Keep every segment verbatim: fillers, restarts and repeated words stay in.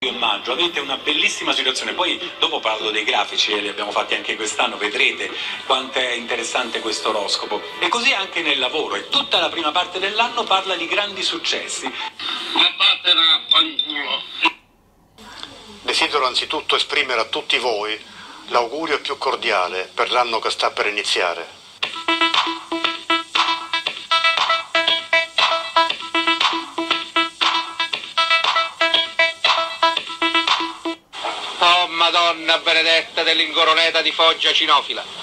e maggio avete una bellissima situazione, poi dopo parlo dei grafici e li abbiamo fatti anche quest'anno, vedrete quanto è interessante questo oroscopo, e così anche nel lavoro, e tutta la prima parte dell'anno parla di grandi successi. Desidero anzitutto esprimere a tutti voi l'augurio più cordiale per l'anno che sta per iniziare. Oh Madonna benedetta dell'ingoroneta di Foggia cinofila.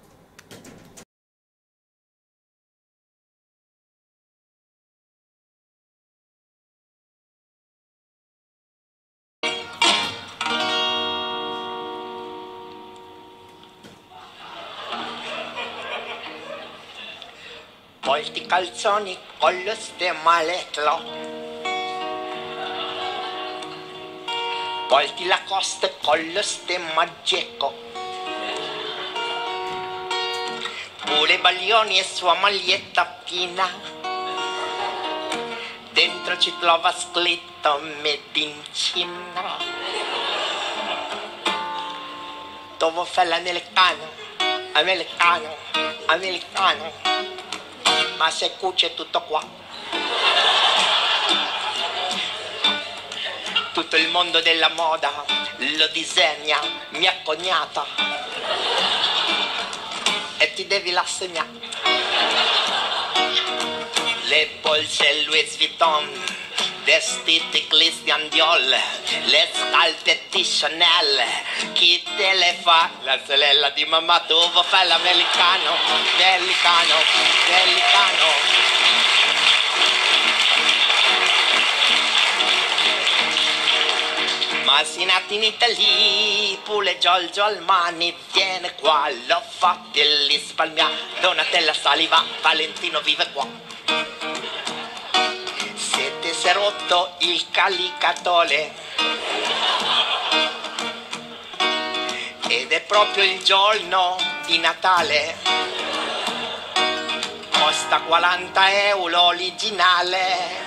Molti calzoni con lo stemmaletto, molti Lacoste con lo stemma Gecko, pure Baglioni e sua maglietta fina, dentro ci trova scritto Made in Cina. Dove fa l'americano, americano, americano, ma se cuce tutto qua. Tutto il mondo della moda lo disegna mia cognata e ti devi rassegnare. Le polse Louis Vuitton, vestiti Christian Dior, le scarpe di Chanel, chi te le fa? La sorella di mamma, dove fa l'americano, americano, americano. Ma si nati in Italia, pure Giorgio Armani viene qua, l'ho fatti e li spalmia, Donatella Saliva, Valentino vive qua. Siete si è rotto il calicatole ed è proprio il giorno di Natale, costa quaranta euro l'originale.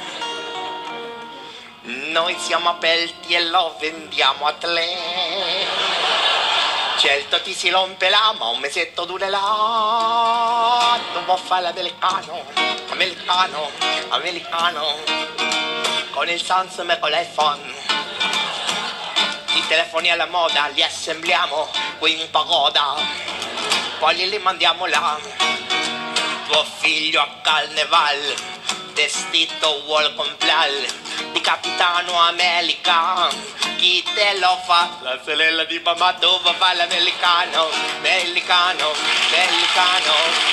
Noi siamo aperti e lo vendiamo a tre. Certo ti si romperà, ma un mesetto durerà. Non può fare l'americano, americano, americano, con il Samsung e con l'iPhone. I telefoni alla moda li assembliamo qui in pagoda, poi li mandiamo là. Tuo figlio a Carneval, vestito vuol comprare di Capitano America, chi te lo fa? La sorella di mamma, dove fa l'americano, americano, americano.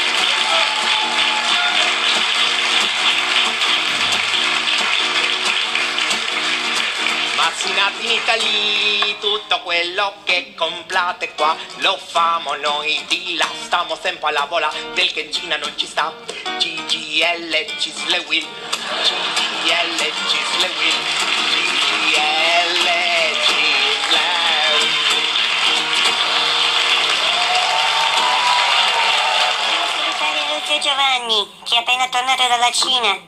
Ma si nati in Italia, tutto quello che comprate qua lo famo noi di là, stiamo sempre a lavorare perché in Cina non ci sta. G G L Gisle Will, G G L Gisle Will, G G L Gisle Will. Segretario Lucio Giovanni, che è appena tornato dalla Cina.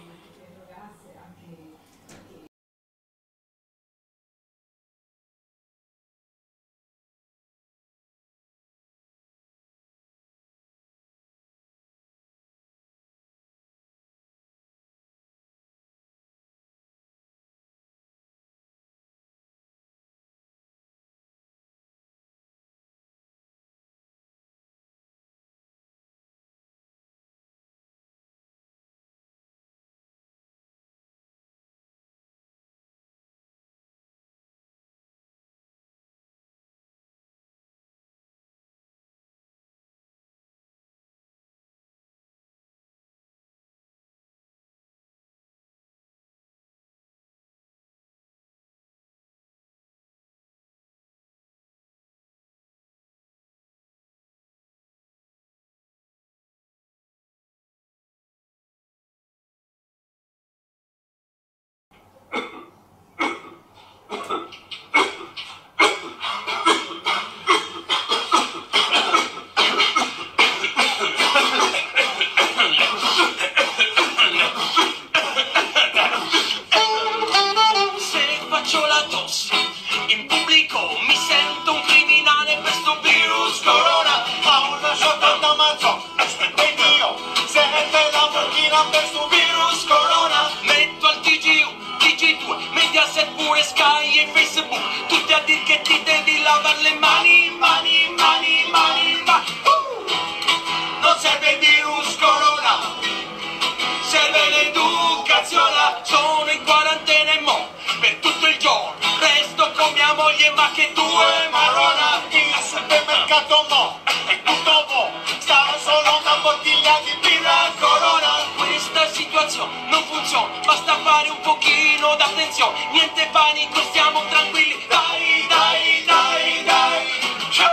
le mani, mani, mani, mani, ma uh! Non serve il virus corona, serve l'educazione. Sono in quarantena e mo per tutto il giorno resto con mia moglie, ma che tu è marrona. Il supermercato no, è tutto mo, stava solo una bottiglia di birra Corona. Questa situazione non funziona, basta fare un pochino d'attenzione. Niente panico, stiamo tranquilli. Dai, dai, dai, dai. Ciao!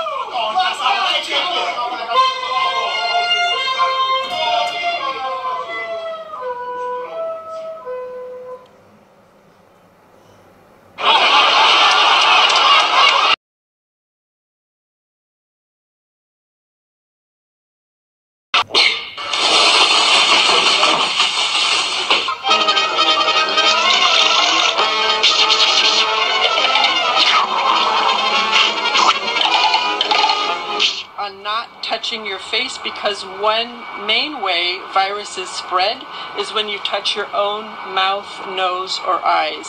On not touching your face, because one main way viruses spread is when you touch your own mouth, nose, or eyes.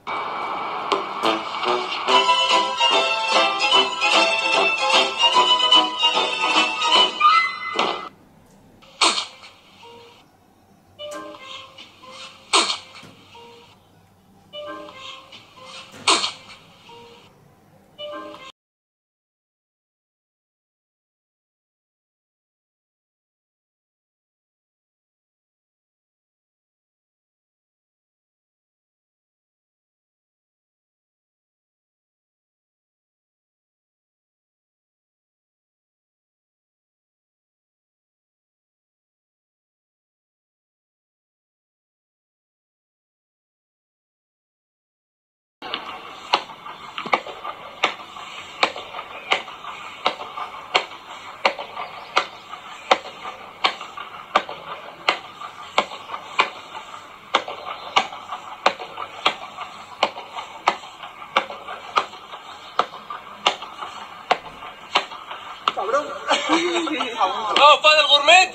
Oh, fate il gourmet?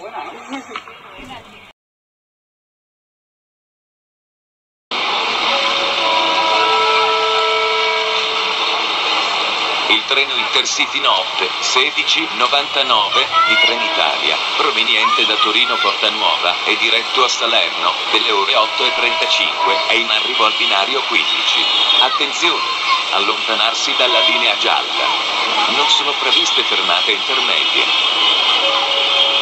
Il treno Intercity Notte sedici novantanove di Trenitalia, proveniente da Torino Portanuova e diretto a Salerno, delle ore otto e trentacinque, è in arrivo al binario quindici. Attenzione! Allontanarsi dalla linea gialla. Non sono previste fermate intermedie.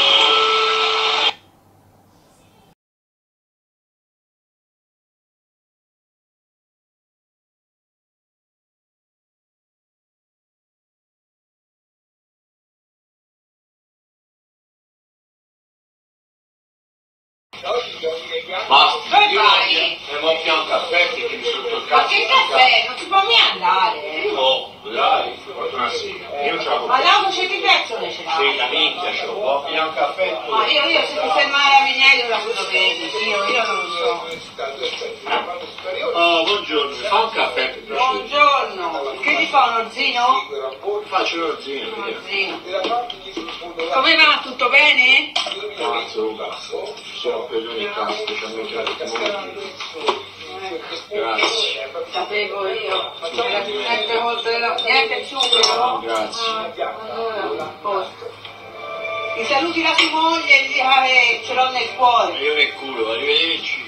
Basta, io non voglio un caffè che mi sotto il cazzo. Ma che caffè? Non si può mai andare? No, dai, fortuna sì. Io ce l'avevo. Ma là non c'è che pezzo ne ce l'ha? Sì, la minchia, ce l'ho. Vuoi pigliare un caffè tu? Ma io, io se ti fermare a Vigneto da quello vedi, io, io non lo so. Oh, buongiorno, mi fa un caffè per piacere? Buongiorno, che ti fa uno zino? Faccio uno zino. Uno zino. Come va? Tutto bene? Cazzo, cazzo. Sono preso in casa, specialmente già Grazie. Sapevo io. Era sempre molto niente zucchero? Grazie. Allora, a posto. Ti saluti la tua moglie e gli dica che ce l'ho nel cuore. Io nel culo, arrivederci.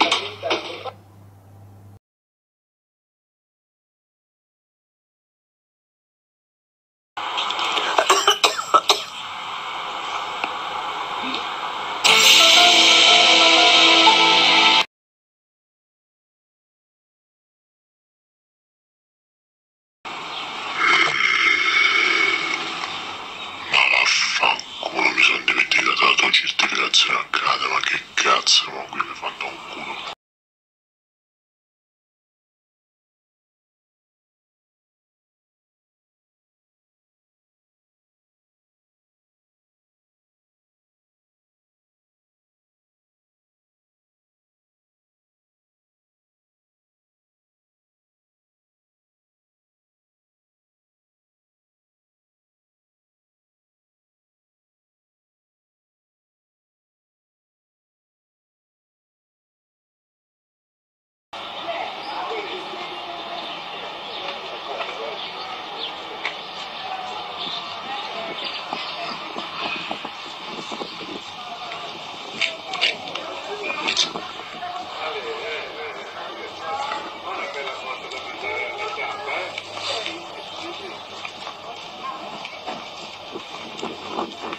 Vaffanculo, mi sono dimenticato la tua certificazione a grade, ma che cazzo, ma qui mi fanno un culo. Ciao.